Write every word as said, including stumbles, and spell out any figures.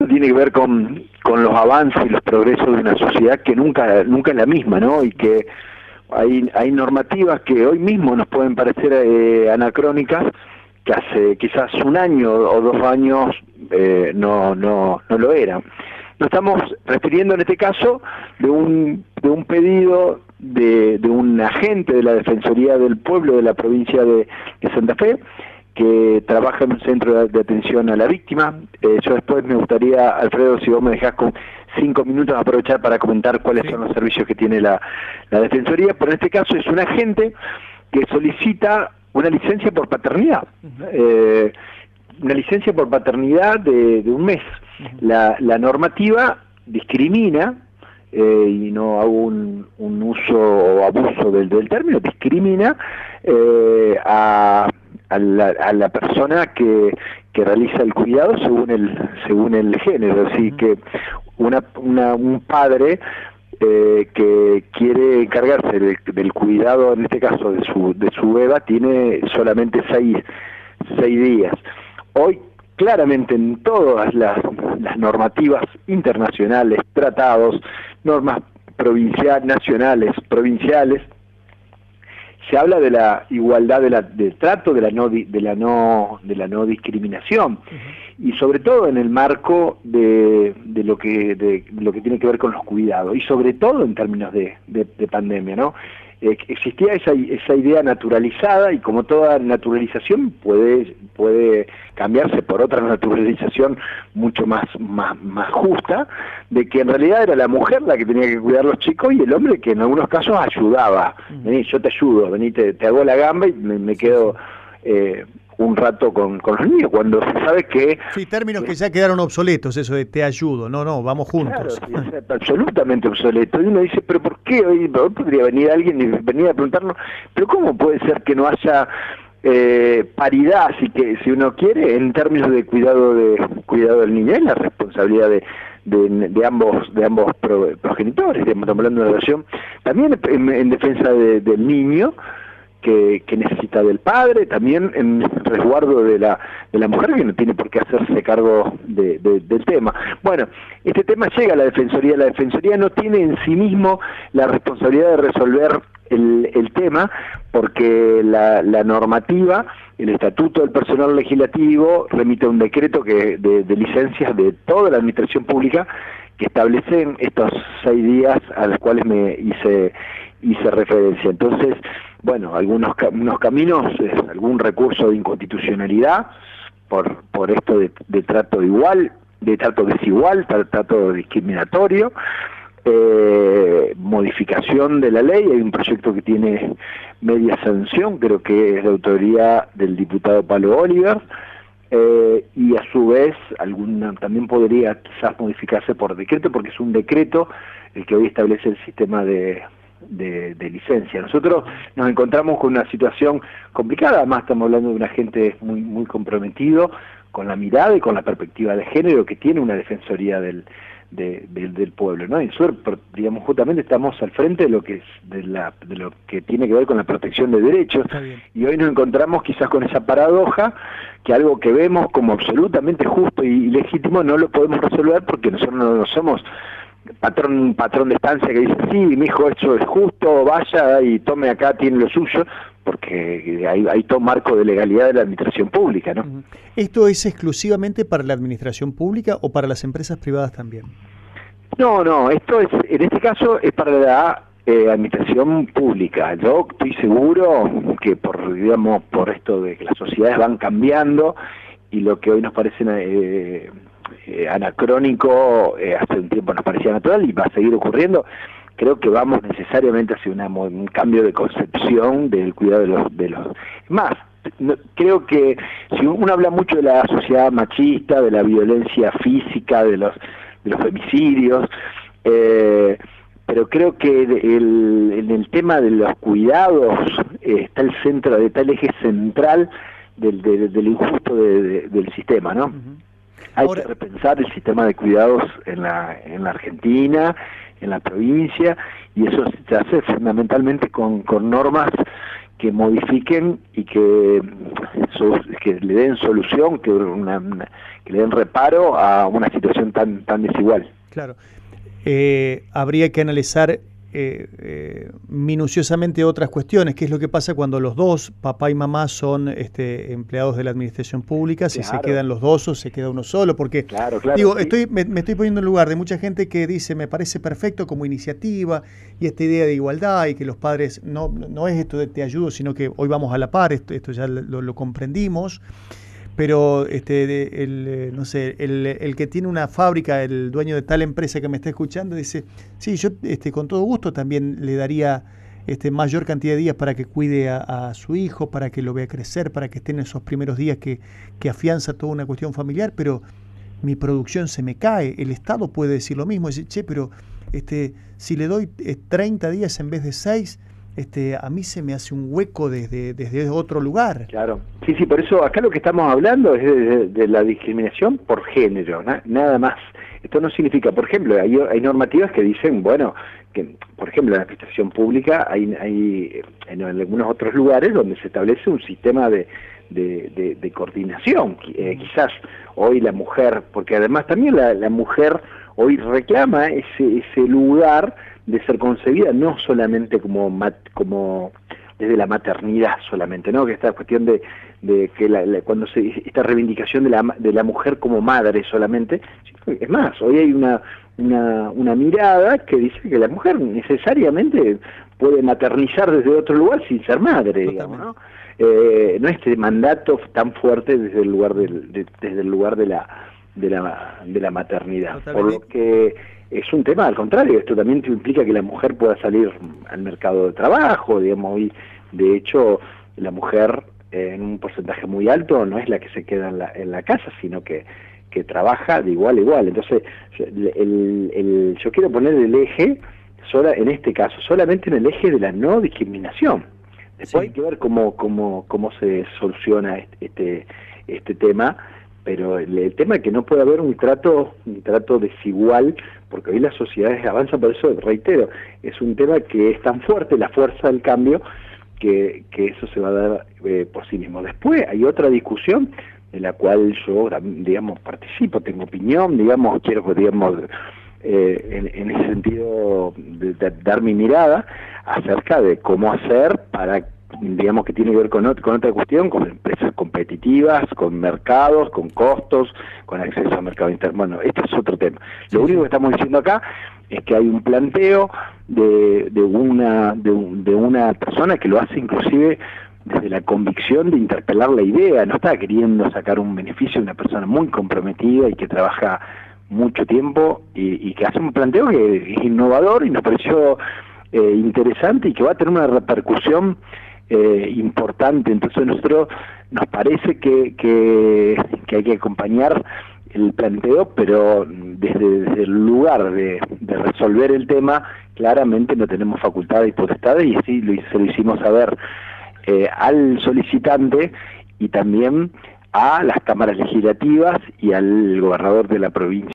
esto tiene que ver con, con los avances y los progresos de una sociedad que nunca nunca es la misma, ¿no? Y que hay, hay normativas que hoy mismo nos pueden parecer eh, anacrónicas, que hace quizás un año o dos años eh, no, no, no lo eran. Nos estamos refiriendo en este caso de un, de un pedido de, de un agente de la Defensoría del Pueblo de la provincia de, de Santa Fe, que trabaja en un centro de, de atención a la víctima. Eh, yo después me gustaría, Alfredo, si vos me dejás con cinco minutos, aprovechar para comentar cuáles sí. son los servicios que tiene la, la Defensoría, pero en este caso es un agente que solicita una licencia por paternidad, uh-huh. eh, una licencia por paternidad de, de un mes. Uh-huh. La, la normativa discrimina, eh, y no hago un, un uso o abuso del, del término, discrimina eh, a A la, a la persona que, que realiza el cuidado según el según el género, así uh-huh. que una, una un padre eh, que quiere encargarse del, del cuidado, en este caso de su de su beba, tiene solamente seis seis días. Hoy claramente en todas las, las normativas internacionales, tratados, normas provinciales, nacionales, provinciales, se habla de la igualdad de la, del trato, de la no de la no de la no discriminación, uh-huh. y sobre todo en el marco de, de lo que de lo que tiene que ver con los cuidados, y sobre todo en términos de, de, de pandemia, ¿no? Eh, existía esa esa idea naturalizada, y como toda naturalización puede puede cambiarse por otra naturalización mucho más más más justa, de que en realidad era la mujer la que tenía que cuidar a los chicos y el hombre que en algunos casos ayudaba. Vení, yo te ayudo, vení, te, te hago la gamba y me, me quedo eh, un rato con, con los niños, cuando se sabe que... Sí, términos que ya quedaron obsoletos, eso de te ayudo, no, no, vamos juntos. Claro, sí, es absolutamente obsoleto. Y uno dice, pero ¿por qué? Hoy, hoy podría venir alguien y venir a preguntarnos, pero ¿cómo puede ser que no haya eh, paridad, si, que, si uno quiere, en términos de cuidado de cuidado del niño? Es la responsabilidad de... De, de ambos de ambos pro, progenitores, estamos hablando de una relación también en, en defensa de, del niño que, que necesita del padre, también en resguardo de la de la mujer que no tiene por qué hacerse cargo de, de, del tema. Bueno, este tema llega a la Defensoría, la Defensoría no tiene en sí mismo la responsabilidad de resolver el, el tema, porque la, la normativa, el Estatuto del Personal Legislativo, remite un decreto que de, de licencias de toda la administración pública que establecen estos seis días a los cuales me hice hice referencia. Entonces, bueno, algunos unos caminos, eh, algún recurso de inconstitucionalidad por por esto de, de trato igual, de trato desigual, trato discriminatorio. Eh, modificación de la ley, hay un proyecto que tiene media sanción, creo que es de autoría del diputado Palo Oliver, eh, y a su vez alguna también podría quizás modificarse por decreto, porque es un decreto el que hoy establece el sistema de, de, de licencia. Nosotros nos encontramos con una situación complicada, además estamos hablando de un agente muy, muy comprometido con la mirada y con la perspectiva de género que tiene una Defensoría del De, de, del pueblo, ¿no? Y nosotros, digamos, justamente estamos al frente de lo que es de, la, de lo que tiene que ver con la protección de derechos, y hoy nos encontramos quizás con esa paradoja que algo que vemos como absolutamente justo y, y legítimo no lo podemos resolver porque nosotros no somos patrón patrón de estancia que dice, sí, mi hijo, eso es justo, vaya y tome acá, tiene lo suyo, porque hay, hay todo marco de legalidad de la administración pública, ¿no? ¿Esto es exclusivamente para la administración pública o para las empresas privadas también? No, no, esto es, en este caso es para la eh, administración pública. Yo estoy seguro que por, digamos, por esto de que las sociedades van cambiando y lo que hoy nos parece eh, eh, anacrónico, eh, hace un tiempo nos parecía natural y va a seguir ocurriendo. Creo que vamos necesariamente hacia una, un cambio de concepción del cuidado de los... De los más, no, creo que si uno habla mucho de la sociedad machista, de la violencia física, de los, de los femicidios, eh, pero creo que el, en el tema de los cuidados eh, está el centro, está el eje central del, del, del injusto de, de, del sistema, ¿no? Uh-huh. Hay Ahora, que repensar el sistema de cuidados en la, en la Argentina, en la provincia, y eso se hace fundamentalmente con, con normas que modifiquen y que que le den solución, que, una, una, que le den reparo a una situación tan, tan desigual. Claro. Eh, habría que analizar eh, eh, minuciosamente otras cuestiones, qué es lo que pasa cuando los dos, papá y mamá, son este, empleados de la administración pública, si claro. se quedan los dos o se queda uno solo, porque claro, claro, digo, sí. estoy, me, me estoy poniendo en lugar de mucha gente que dice, me parece perfecto como iniciativa y esta idea de igualdad y que los padres, no, no es esto de te ayudo, sino que hoy vamos a la par, esto, esto ya lo, lo comprendimos. Pero este, el, no sé, el, el que tiene una fábrica, el dueño de tal empresa que me está escuchando, dice, sí, yo este, con todo gusto también le daría este, mayor cantidad de días para que cuide a, a su hijo, para que lo vea crecer, para que esté en esos primeros días que, que afianza toda una cuestión familiar, pero mi producción se me cae. El Estado puede decir lo mismo, dice, che, pero este, si le doy eh, treinta días en vez de seis, Este, a mí se me hace un hueco desde, desde otro lugar. Claro, sí, sí, por eso acá lo que estamos hablando es de, de, de la discriminación por género, na, nada más. Esto no significa, por ejemplo, hay, hay normativas que dicen, bueno, que por ejemplo en la administración pública hay, hay en algunos otros lugares donde se establece un sistema de, de, de, de coordinación. Eh, quizás hoy la mujer, porque además también la, la mujer hoy reclama ese, ese lugar de ser concebida no solamente como mat, como desde la maternidad solamente, ¿no? Que esta cuestión de, de que la, la, cuando se esta reivindicación de la de la mujer como madre solamente, es más, hoy hay una una una mirada que dice que la mujer necesariamente puede maternizar desde otro lugar sin ser madre, digamos, ¿no? Eh, no este mandato tan fuerte desde el lugar del de, desde el lugar de la de la de la maternidad, totalmente. Por lo que es un tema al contrario, esto también implica que la mujer pueda salir al mercado de trabajo, digamos, y de hecho la mujer eh, en un porcentaje muy alto no es la que se queda en la, en la casa, sino que, que trabaja de igual a igual. Entonces, el, el, el, yo quiero poner el eje, sola, en este caso, solamente en el eje de la no discriminación. Después sí. Hay que ver cómo, cómo, cómo se soluciona este, este, este tema, pero el, el tema es que no puede haber un trato un trato desigual, porque hoy las sociedades avanzan, por eso reitero, es un tema que es tan fuerte, la fuerza del cambio, que, que eso se va a dar eh, por sí mismo. Después hay otra discusión en la cual yo, digamos, participo, tengo opinión, digamos, quiero, digamos, eh, en, en ese sentido, de, de dar mi mirada acerca de cómo hacer para, digamos, que tiene que ver con, ot con otra cuestión, con empresas competitivas, con mercados, con costos, con acceso al mercado interno. Bueno, este es otro tema. Lo único que estamos diciendo acá es que hay un planteo de, de, una, de, un, de una persona que lo hace inclusive desde la convicción de interpelar la idea, no está queriendo sacar un beneficio de una persona muy comprometida y que trabaja mucho tiempo y, y que hace un planteo que es innovador y nos pareció eh, interesante y que va a tener una repercusión Eh, importante. Entonces nosotros nos parece que, que, que hay que acompañar el planteo, pero desde, desde el lugar de, de resolver el tema, claramente no tenemos facultades y potestades, y así lo, se lo hicimos saber eh, al solicitante y también a las cámaras legislativas y al gobernador de la provincia.